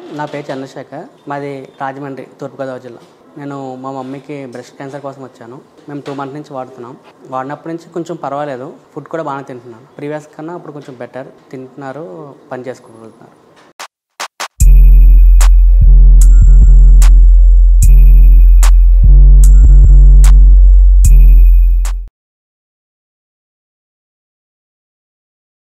నా పేరు చంద్రశేఖర్. మాది రాజమండ్రి, తూర్పుగోదావరి జిల్లా. నేను మా మమ్మీకి బ్రెస్ట్ క్యాన్సర్ కోసం వచ్చాను. మేము 2 మంత్స్ నుంచి వాడుతున్నాం. వాడినప్పటి నుంచి కొంచెం పర్వాలేదు. ఫుడ్ కూడా బాగానే తింటున్నాను. ప్రీవియస్ కన్నా ఇప్పుడు కొంచెం బెటర్ తింటున్నారు, పని చేసుకోగలుగుతున్నారు.